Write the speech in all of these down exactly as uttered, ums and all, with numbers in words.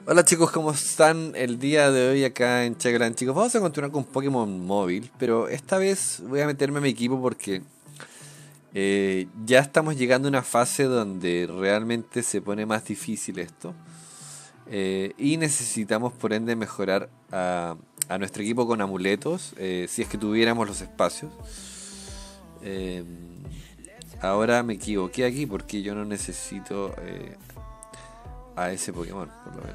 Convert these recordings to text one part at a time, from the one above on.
Hola chicos, ¿cómo están el día de hoy acá en Chagran? Chicos, vamos a continuar con Pokémon móvil, pero esta vez voy a meterme a mi equipo porque eh, ya estamos llegando a una fase donde realmente se pone más difícil esto eh, y necesitamos por ende mejorar a, a nuestro equipo con amuletos, eh, si es que tuviéramos los espacios. Eh, Ahora me equivoqué aquí porque yo no necesito eh, a ese Pokémon, por lo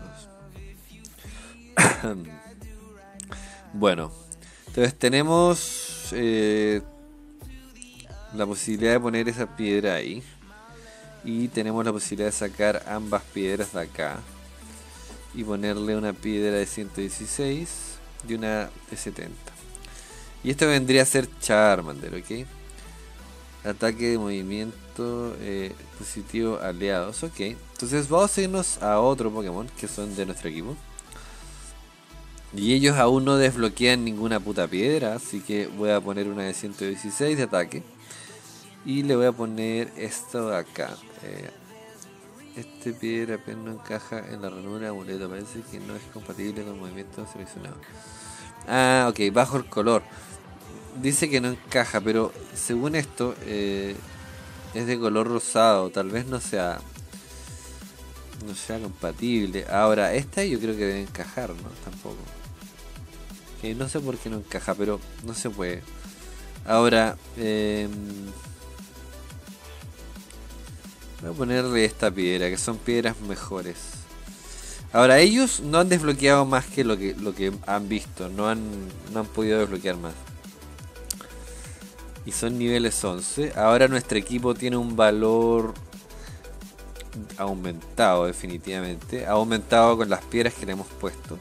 menos. Bueno, entonces tenemos eh, la posibilidad de poner esa piedra ahí. Y tenemos la posibilidad de sacar ambas piedras de acá. Y ponerle una piedra de ciento dieciséis y una de setenta. Y esto vendría a ser Charmander, ¿ok? Ataque de movimiento eh, positivo aliados, ok. Entonces vamos a irnos a otro Pokémon que son de nuestro equipo. Y ellos aún no desbloquean ninguna puta piedra, así que voy a poner una de ciento dieciséis de ataque. Y le voy a poner esto de acá. Eh, este piedra apenas no encaja en la ranura de amuleto, parece que no es compatible con el movimiento seleccionado. Ah, ok, bajo el color. Dice que no encaja, pero según esto eh, es de color rosado, tal vez no sea no sea compatible. Ahora, esta yo creo que debe encajar, ¿no? Tampoco. Eh, no sé por qué no encaja, pero no se puede. Ahora, eh, voy a ponerle esta piedra, que son piedras mejores. Ahora, ellos no han desbloqueado más que lo que lo que han visto, no han no han podido desbloquear más. Y son niveles once. Ahora nuestro equipo tiene un valor aumentado, definitivamente. Ha aumentado con las piedras que le hemos puesto.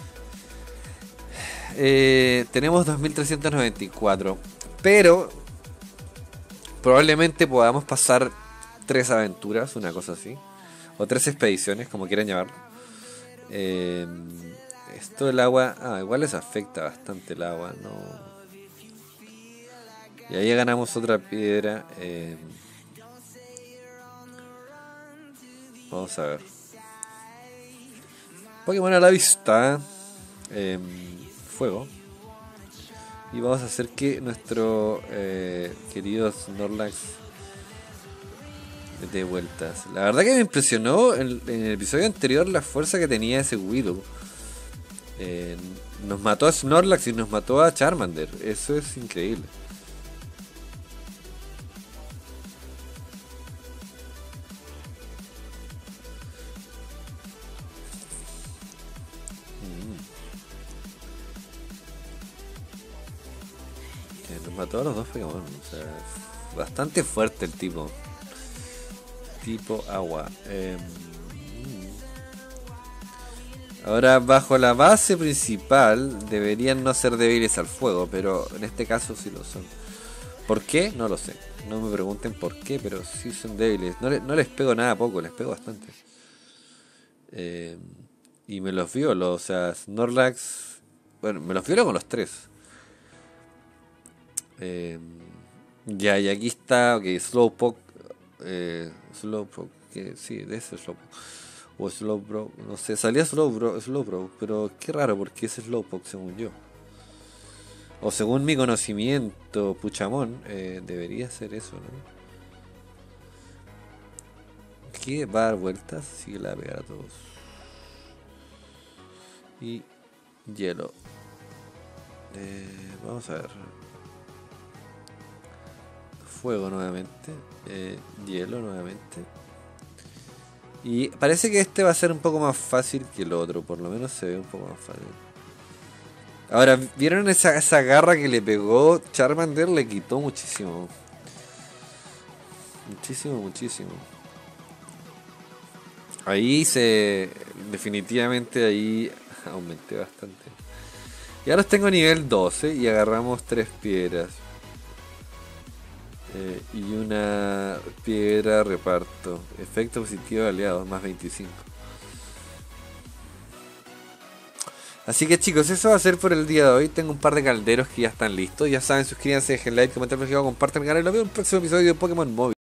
Eh, tenemos dos mil trescientos noventa y cuatro. Pero probablemente podamos pasar tres aventuras, una cosa así. O tres expediciones, como quieran llamarlo. Eh, esto del agua... Ah, igual les afecta bastante el agua, no... Y ahí ganamos otra piedra. Eh, vamos a ver. Pokémon a la vista. Eh, fuego. Y vamos a hacer que nuestro eh, querido Snorlax dé vueltas. La verdad que me impresionó en, en el episodio anterior la fuerza que tenía ese Weedle. Eh, nos mató a Snorlax y nos mató a Charmander. Eso es increíble. Nos mató a los dos Pokémon, o sea, bastante fuerte el tipo. Tipo agua. Eh, ahora, bajo la base principal, deberían no ser débiles al fuego, pero en este caso sí lo son. ¿Por qué? No lo sé. No me pregunten por qué, pero sí son débiles. No, le, no les pego nada poco, les pego bastante. Eh, y me los violo, o sea, Snorlax... Bueno, me los violo con los tres. Eh, ya, y aquí está, ok, Slowpoke. Eh, Slowpoke, que sí, de ese Slowpoke. O Slowbro, no sé, salía Slowbro, Slowbro, pero qué raro porque es Slowpoke según yo. O según mi conocimiento, Puchamón, eh, debería ser eso, ¿no? Aquí va a dar vueltas, así que la va a pegar a todos. Y hielo. Eh, vamos a ver. Fuego nuevamente, eh, hielo nuevamente. Y parece que este va a ser un poco más fácil que el otro, por lo menos se ve un poco más fácil. Ahora, ¿vieron esa, esa garra que le pegó Charmander? Le quitó muchísimo. Muchísimo, muchísimo. Ahí se... Definitivamente ahí aumenté bastante. Y ahora tengo nivel doce y agarramos tres piedras. Eh, y una piedra reparto. Efecto positivo de aliados, más veinticinco. Así que chicos, eso va a ser por el día de hoy. Tengo un par de calderos que ya están listos. Ya saben, suscríbanse, dejen like, comenten, compartan el canal y nos vemos en el próximo episodio de Pokémon Móvil.